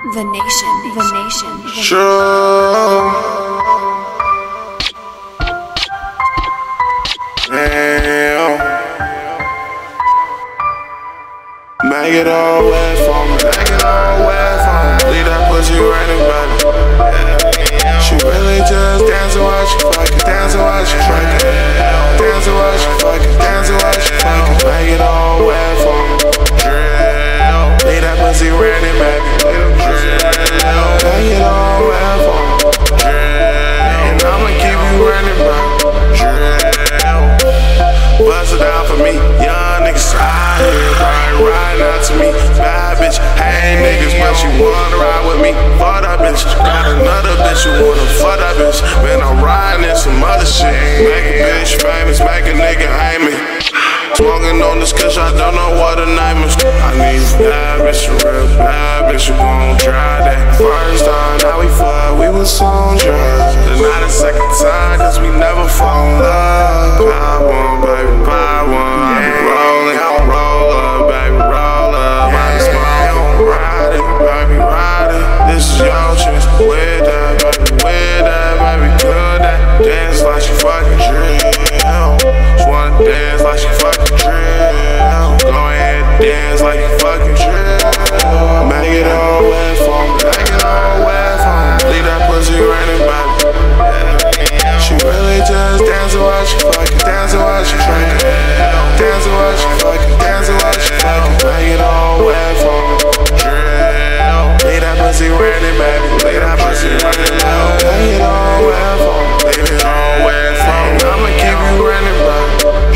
The nation. Sure. Damn. Make it all wet for me. Leave that pussy raining, baby. She really just dancing while she fucking, dancing while she fucking, dancing while she fucking, dancing while she fucking. Make it all wet for me. Leave that pussy raining, baby. Make it all wet for me. And I'ma keep you running, bro. Bust it down for me, young niggas out here, riding out to me. Bad bitch, hey niggas, but she wanna ride with me. Fuck that bitch, got another bitch who wanna fuck that bitch. Man, I'm riding in some other shit. Make a bitch famous, make a nigga hate me. Smoking on this kush, I don't know what the name is. I need a bad bitch, a real bad bitch who gon' try that. First time that we fuck, we was on drugs. Then not a second time, cause we never fall in love. Buy one, baby, buy one. I be rolling, roll up, baby, roll up. I be smoking, riding, baby, riding. This is your chance. With that, baby, good that. Dance like she fucking dream. Just wanna dance like she fucking dream. Go ahead, dance like you fucking dream. Make it all wet for me. Make it all wet for me. Leave that pussy raining, baby. She really just dancing while she fucking, dancing while she drinking, dancing while she fucking, dancing while she fucking. Make it all wet for me. Leave that pussy raining, baby. Leave that pussy raining, baby. Make it all wet for me. Leave it all wet for me. I'ma keep you running, baby.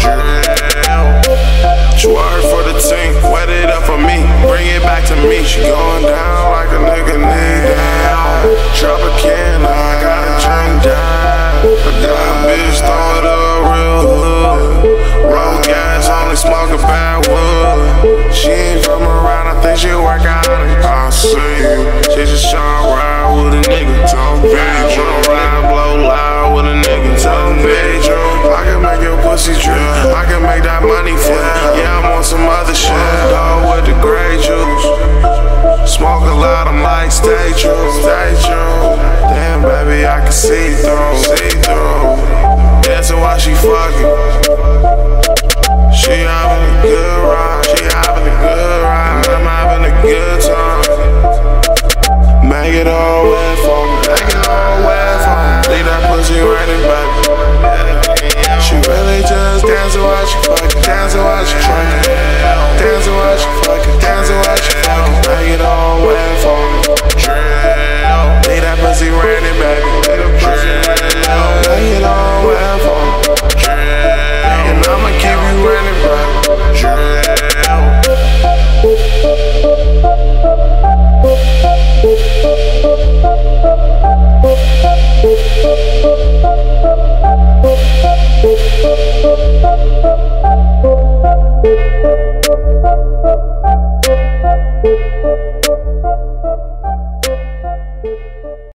Twerk for the team, wet it up for me, bring it back to me. She going down like a nigga need down. Drop a can, I gotta drink down. That bitch throw it up real hood. Roll gas, only smoke a bad wood. She ain't from around, I think she work out. I see you, she just tryna ride with a nigga. Tell me, tryna ride, blow loud with a nigga. Tell me, I can make your pussy drip, I can make that money flip. Yeah, I'm on some other shit, dog with the gray juice. Smoke a lot, I'm like, stay true, stay true. Damn, baby, I can see through, see through. Dancing while she fucking. She having a good ride, she having a good ride. I'm having a good time. Make it all